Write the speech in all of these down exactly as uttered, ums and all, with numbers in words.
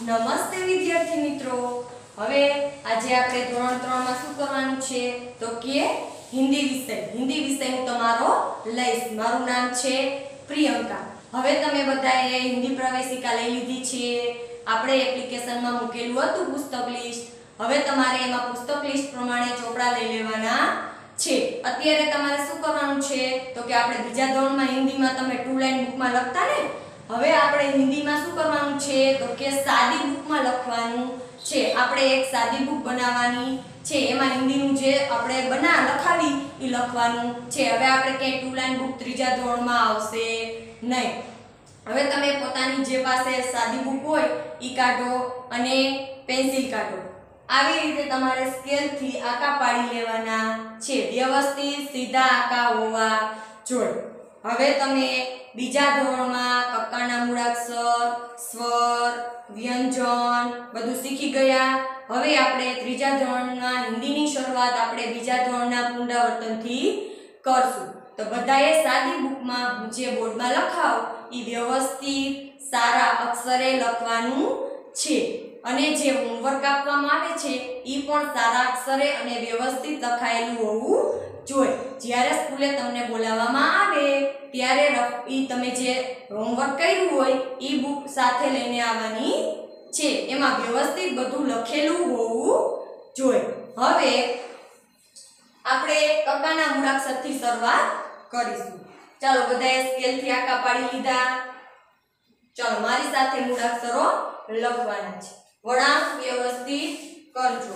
નમસ્તે વિદ્યાર્થી મિત્રો, હવે આજે આપણે ધોરણ ત્રણ માં શું કરવાનું છે તો કે હિન્દી વિષય હિન્દી વિષય હું તમારો લઈશ. મારું નામ છે પ્રિયંકા. હવે તમે બધાએ હિન્દી પ્રવેશિકા લઈ લીધી છે. આપણે એપ્લિકેશનમાં મૂકેલું હતું પુસ્તક લિસ્ટ. હવે તમારે એમાં પુસ્તક લિસ્ટ પ્રમાણે ચોપડા લઈ લેવાના છે. અત્યારે તમારે શું કરવાનું છે તો કે આપણે બીજા ધોરણમાં હિન્દીમાં તમે ટુ લાઈન બુકમાં લખતા ને, હવે આપણે હિન્દીમાં શું કરવાનું છે તો કે સાદી બુકમાં લખવાનું છે. આપણે એક સાદી બુક બનાવવાની છે, એમાં હિન્દીનું જે આપણે બના લખાવી એ લખવાનું છે. હવે આપણે કે ટુ લાઈન બુક ત્રીજા ધોરણમાં આવશે નહીં. હવે તમે પોતાની જે પાસે સાદી બુક હોય ઈ કાઢો અને પેન્સિલ કાઢો. આવી રીતે તમારે સ્કેલથી આંકા પાડી લેવાના છે. વ્યવસ્થિત સીધા આંકા હોવા જોઈએ. હવે તમે બીજા ધોરણમાં કક્કાના મૂળાક્ષર, સ્વર, વ્યંજન બધું શીખી ગયા. હવે આપણે ત્રીજા ધોરણના હિન્દીની શરૂઆત આપણે બીજા ધોરણના પુનરાવર્તનથી કરશું. તો બધાએ સાદી બુકમાં હું જે બોર્ડમાં લખાવ એ વ્યવસ્થિત સારા અક્ષરે લખવાનું છે. અને જે હોમવર્ક આપવામાં આવે છે એ પણ સારા અક્ષરે અને વ્યવસ્થિત લખાયેલું હોવું જોઈએ. જ્યારે સ્કૂલે તમને બોલાવવામાં આવે ત્યારે ઈ તમે જે હોમવર્ક કર્યું હોય એ બુક સાથે લઈને આવવાની છે. એમાં વ્યવસ્થિત બધું લખેલું હોવું જોઈએ. હવે આપણે કક્કાના મૂળાક્ષરથી શરૂઆત કરીશું. ચાલો બધાએ સ્કેલથી આંકા પાડી લીધા. ચાલો મારી સાથે મૂળાક્ષરો લખવાના છે. વળાંક વ્યવસ્થિત કરજો.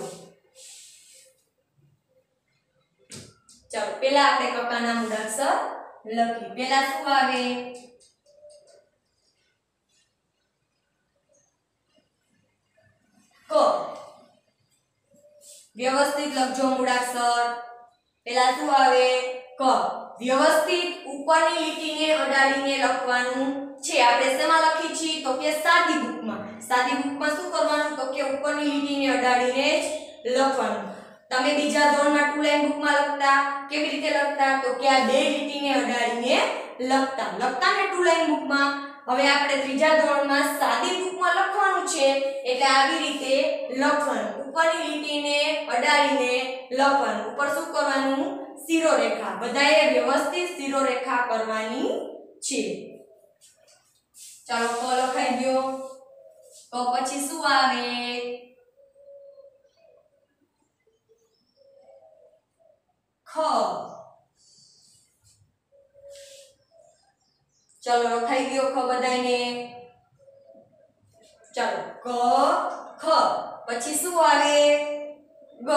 ચાલો પહેલા આપણે કક્કાના મૂળાક્ષર લખી. પહેલા શું આવે? ક. વ્યવસ્થિત લખજો મૂળાક્ષર. પહેલા શું આવે? ક. વ્યવસ્થિત ઉપરની લીટીને અડાડીને લખવાનું છે. આપણે શેમાં લખી છીએ તો કે સાદી બુકમાં. સાદી બુકમાં શું કરવાનું તો કે ઉપરની લીટીને અડાડીને જ લખવાનું. તમે બીજા ધોરણમાં ટુ લાઈન બુકમાં લખતા કેવી રીતે લખતા તો કે આ બે લીટીને અડાડીને લખતા લખતા ને ટુ લાઈન બુકમાં. હવે આપણે ત્રીજા ધોરણમાં સાદી બુકમાં લખવાનું છે એટલે આવી રીતે લખવાનું. ઉપરની લીટીને અડાડીને લખવાનું. ઉપર શું કરવાનું? શીરો રેખા. બધાએ વ્યવસ્થિત શીરો રેખા કરવાની છે. ચાલો ક લખાઈ ગયો. તો પછી શું આવે? ખ. ચાલો લખાઈ ગયો ખ બધાને. ચાલો ક ખ. પછી શું આવે? ગ.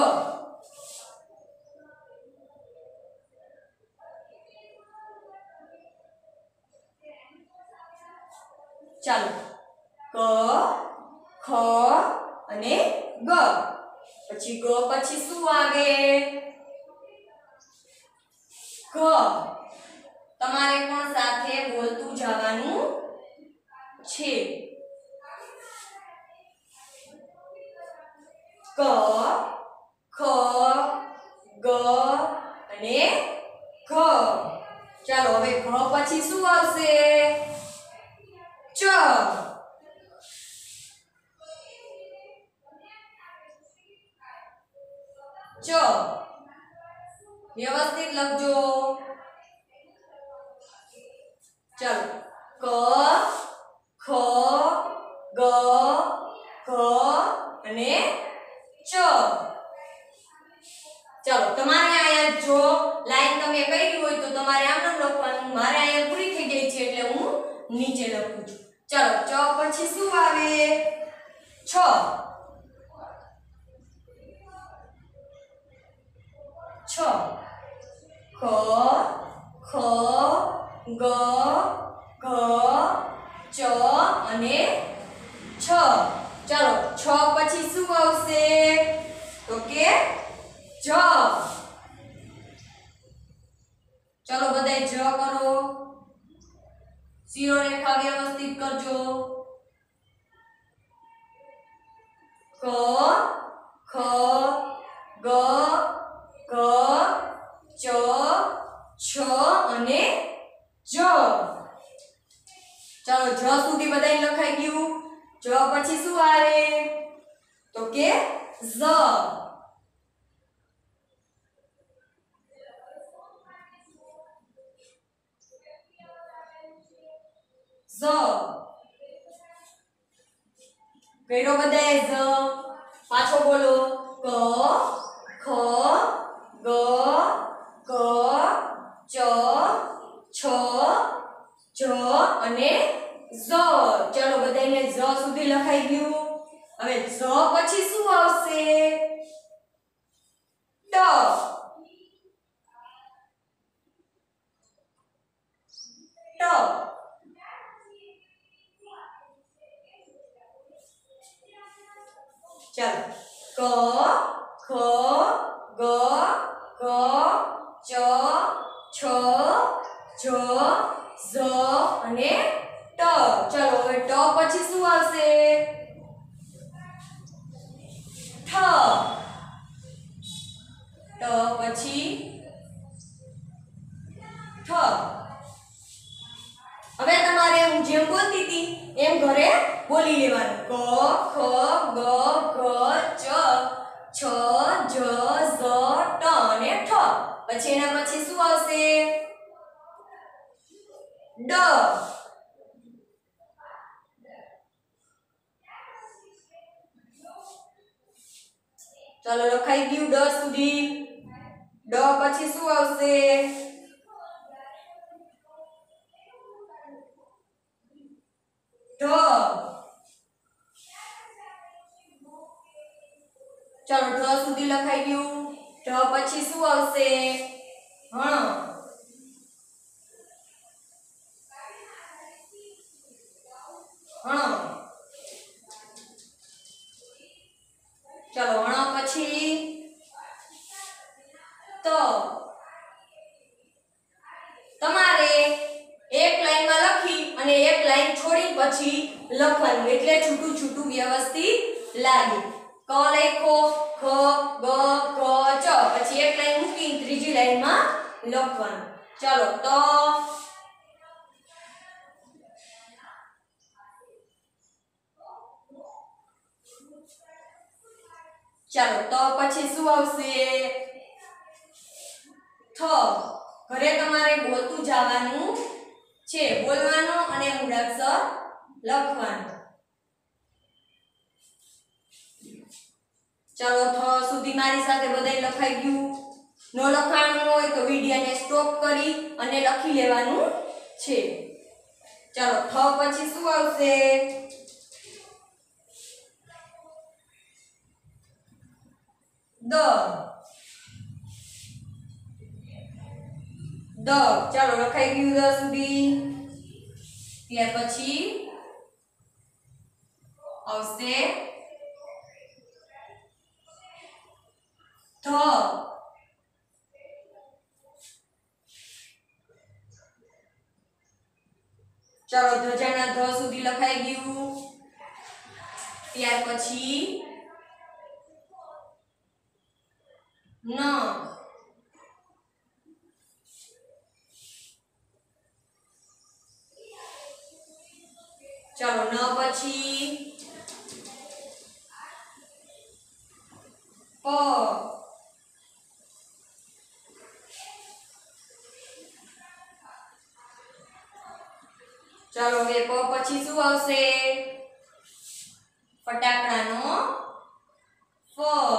ચાલો ક ખ અને ગ. પછી ગ પછી શું આવે? ઘ. તમારે પણ સાથે બોલતું જવાનું છે. ક ખ ગ અને ઘ. ચાલો હવે ઘ પછી શું આવશે? ચ. ચ. વ્યવસ્થિત લખજો. ચાલો ક ખ ગ ઘ અને ચ. ચાલો તમારે અહીંયા જો લાઈન તમે કરી હોય તો તમારે આમ નામ લખવાનું. મારે અહીંયા પૂરી થઈ ગઈ છે એટલે હું નીચે લખું છું. ચાલો ચ પછી શું આવે? છ. છ. ખ ખ ગ ઘ ચ અને છ. ચાલો છ પછી શું આવશે તો કે જ. ચાલો બધાય જ કરો. શીરો રેખા વ્યવસ્થિત કરજો. ક ખ ગ ઘ ચ છ અને જ. ચાલો જ સુધી બધાય લખાઈ ગયું. ज પછી શું આવે તો કે ઝ ઝ કઈરો બધાય ઝ પાછો બોલો ક ખ ગ ક ચ છ જ અને ઝ ચલો બધાને ઝ સુધી લખાઈ ગયું હવે ઝ પછી શું આવશે ટ ટ ચાલો ક ખ ગ ગ ચ છ જ ઝ અને ટ ચલો હવે ટ પછી શું આવશે ઠ ટ પછી ઠ હવે તમારે હું જેમ બોલતી હતી એમ ઘરે બોલી લેવાનું ક ખ ગ ઘ ચ છ જ ઝ ટ અને ઠ પછી એના પછી શું આવશે ડ ચાલો લખાઈ ગયું ડ સુધી ડ પછી શું આવશે ઢ ચાલો ઢ સુધી લખાઈ ગયું ઢ પછી શું આવશે હણ હણ ચાલો હણ પછી ત તમારે એક લાઈનમાં લખી અને એક લાઈન છોડી પછી લખવાનું એટલે છૂટું છૂટું વ્યવસ્થિત લાગે ક લખો ખ ગ ક ચ પછી એક લાઈન મૂકી ત્રીજી લાઈનમાં લખવાનું ચાલો તો ચાલો તો પછી શું આવશે થ ઘરે તમારે બોલતું જવાનું છે બોલવાનું અને મૂળાક્ષર લખવાનું ચાલો થ સુધી મારી સાથે બધાય લખાઈ ગયું નો લખાણું હોય તો વિડિયોને સ્ટોપ કરી અને લખી લેવાનું છે ચાલો થ પછી શું આવશે દ દ ચાલો લખાઈ ગયું દ સુધી ત્યાર પછી આવશે ધ ચાલો ધજાના ધ સુધી લખાઈ ગયું ત્યાર પછી ન ચાલો ન પછી પ ચાલો હવે પ પછી શું આવશે ફટાકડાનો ફ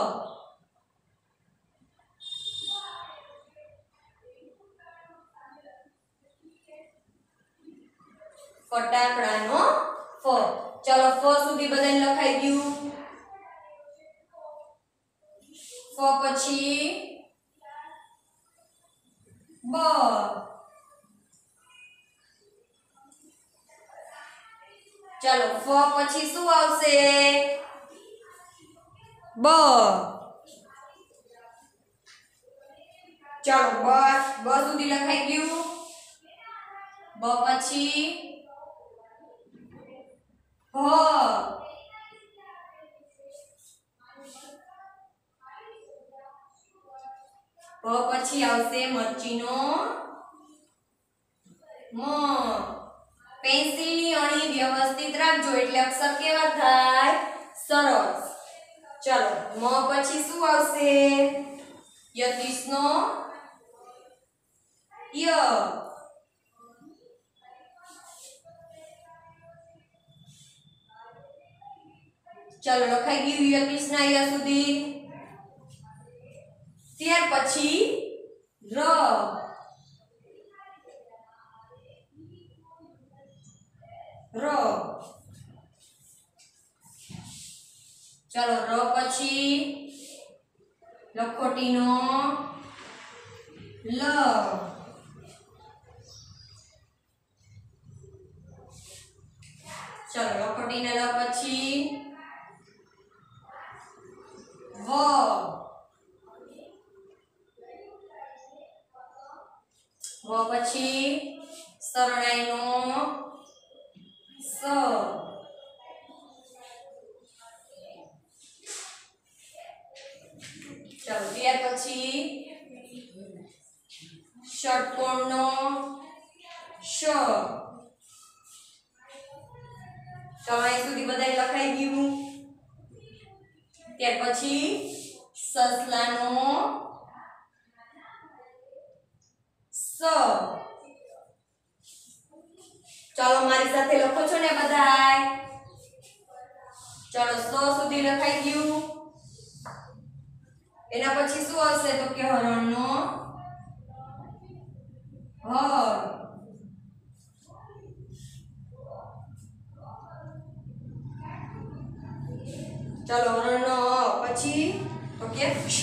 ફટાકડાનો ફ ચાલો ફ સુધી બધાને લખાઈ ગયું ફ પછી બ ચાલો ફ પછી શું આવશે બ ચાલો બ બ સુધી લખાઈ ગયું બ પછી ભ ભ પછી આવશે મરચીનો મ પેન્સિલની અણી વ્યવસ્થિત રાખજો એટલે અક્ષર કેવા થાય સરસ ચલો મ પછી શું આવશે યતીશ નો ય चलो लखाई गયું યતીશ ના ય સુધી ત્યાર પછી ર ર ચલો ર પછી લખોટીનો લ ચલો લખોટીના લ પછી વ વ પછી શરણાઈનો સ ચાલો ત્યાર પછી ષટકોણનો શ ચાલો અહીં સુધી બધાય લખાઈ ગયું ત્યાર પછી સસલાનો સ ચાલો મારી સાથે લખો છો ને બધાય ચાલો સ સુધી લખાઈ ગયું એના પછી શું આવશે તો કે હરણનો હર ચાલો હરણનો પછી તો કે ક્ષ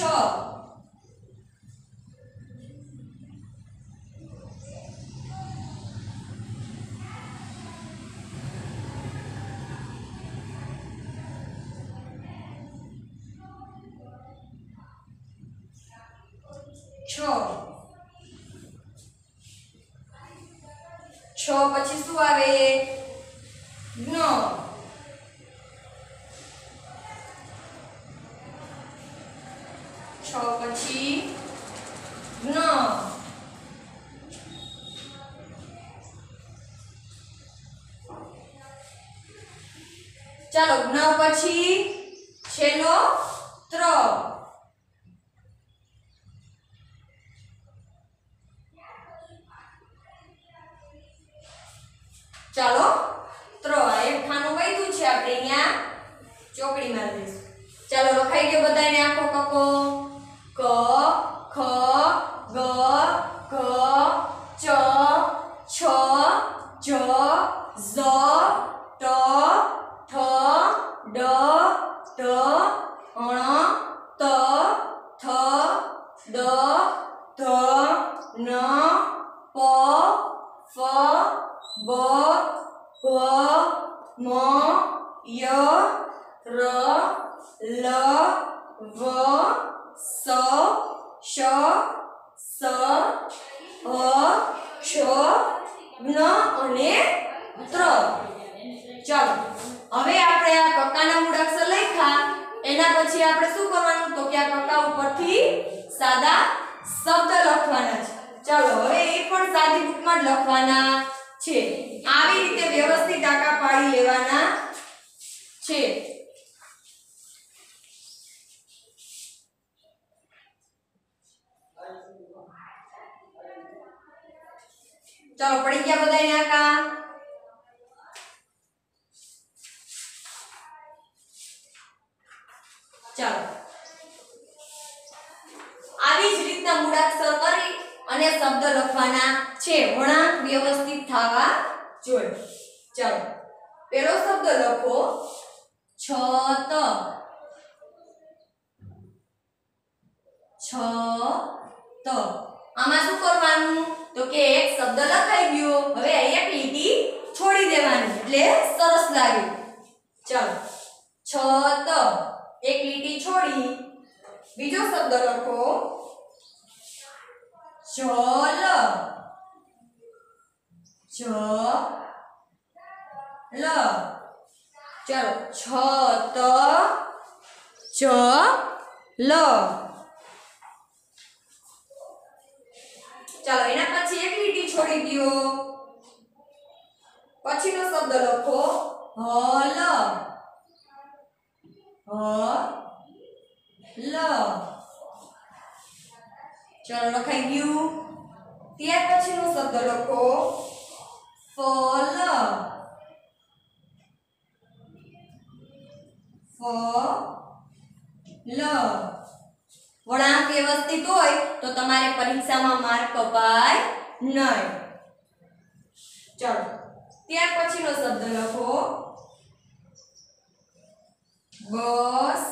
છ છ પછી શું આવે જ્ઞ છ પછી જ્ઞ ચાલો જ્ઞ પછી છેલ્લો ત્ર ચાલો ત્ર એક ખાનું વૈધું છે આપણે અહીંયા ચોકડીમાં લઈશું ચાલો લખાઈ ગયો બધાને આખો કકો ક ખ ગ ઘ ચ છ જ ઝ ટ ઠ ડ ઢ અણ ત થ દ ધ ન પ ફ બ ભ મ ય ર લ વ સ શ સ હ ક્ષ જ્ઞ અને ત્ર ચાલો હવે આપણે આ કક્કાના મૂળાક્ષર લખ્યા એના પછી આપણે શું કરવાનું તો કે આ કક્કા ઉપરથી સાદા શબ્દ લખવાના છે ચાલો હવે એ પણ સાદી બુકમાં જ લખવાના છે આવી રીતે વ્યવસ્થિત આકા પાડી લેવાના છે ચાલો પડી ગયા બધાને આકા ચાલો આવી જ રીતના મૂળાક્ષર કરી અને શબ્દ લખવાના છે વળાંક વ્યવસ્થિત થવા જોઈએ ચાલો પહેલો શબ્દ લખો છત છત આમાં શું કરવાનું તો કે એક શબ્દ લખાઈ ગયો હવે એક લીટી છોડી દેવાની એટલે સરસ લાગે ચાલો છત એક લીટી છોડી બીજો શબ્દ લખો જલ જલ ચાલો છત જલ ચાલો એના પછી એક લીટી છોડી દો પછીનો શબ્દ લખો હલ હ લ ચલો લખાઈ ગયું ત્યાર પછીનો શબ્દ લખો ફલ ફલ વળાંક વ્યવસ્થિત હોય તો તમારે પરીક્ષામાં માર્ક કપાય નહીં ચલો ત્યાર પછીનો શબ્દ લખો બસ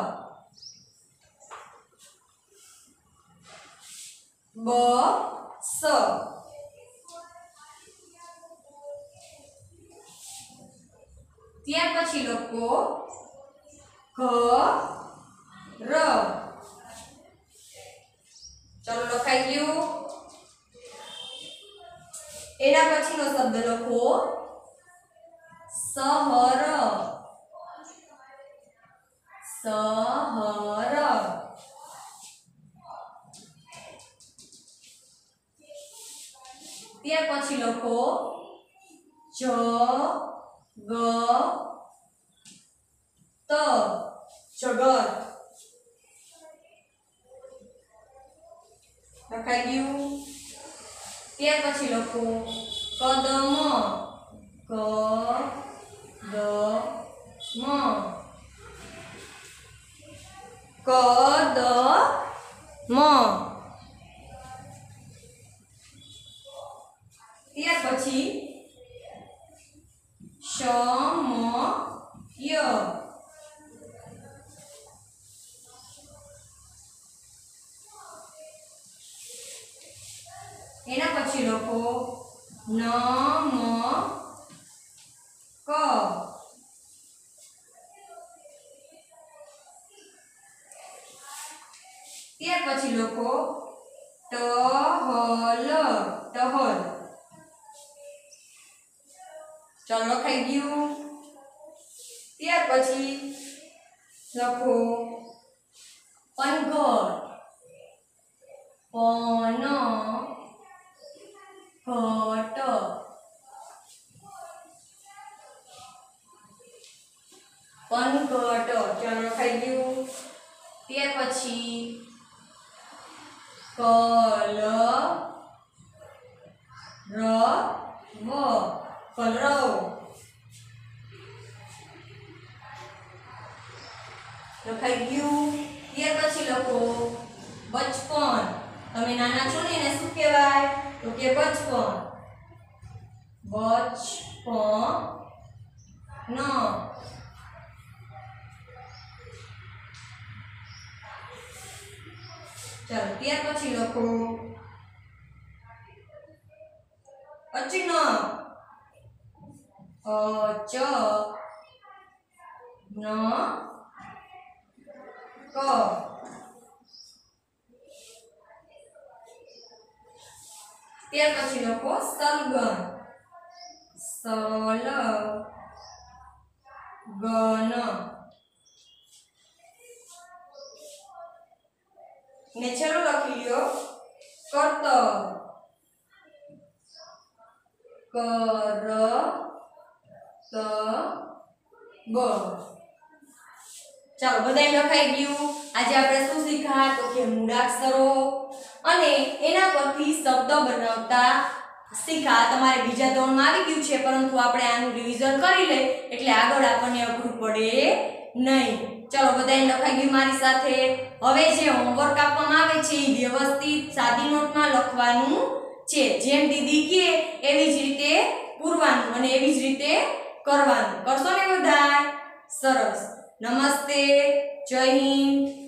બસ ત્યાર પછી લખો ઘર ચલો લખાઈ ગયું એના પછીનો શબ્દ લખો શહર શહર ત્યાર પછી લખો જ ગ ત જગત લખાઈ ગયું ત્યાર પછી લખો કદમ ક દ મ કદમ ત્યાર પછી સમય એના પછી લખો નમક ત્યાર પછી લખો ટહલ ટહલ ચલો લખાઈ ગયું ત્યાર પછી લખો પનઘર પન ઘટ પનઘટ ચલો લખાઈ ગયું ત્યાર પછી કલ ર વ કલરવ લખાઈ ગયું ત્યાર પછી લખો બચપન તમે નાના છો ને એને શું કહેવાય તો કે બચપન બચપન ચાલો ત્યાર પછી લખો અચિન અચ ન ક ત્યાર પછી લખો સલગન સલ ગન ને ચલો લખી લ્યો કર્તવ કર ત બ ચાલો બધાય લખાઈ ગયું આજે આપણે શું શીખ્યા તો કે મૂળાક્ષરો અને એના પરથી શબ્દ બનાવતા શીખ્યા તમારે બીજા ધોરણમાં આવી ગયું છે પરંતુ આપણે આનું રિવિઝન કરી લે એટલે આગળ આપણને અઘરું પડે નહીં ચલો બધાય લખાઈ ગયું મારી સાથે હવે જે હોમવર્ક આપવામાં આવે છે એ વ્યવસ્થિત સાદી નોટમાં લખવાનું છે જેમ દીદી કહે એવી જ રીતે પૂરવાનું અને એવી જ રીતે કરવાનું કરશો ને બધાય સરસ નમસ્તે જય હિન્દ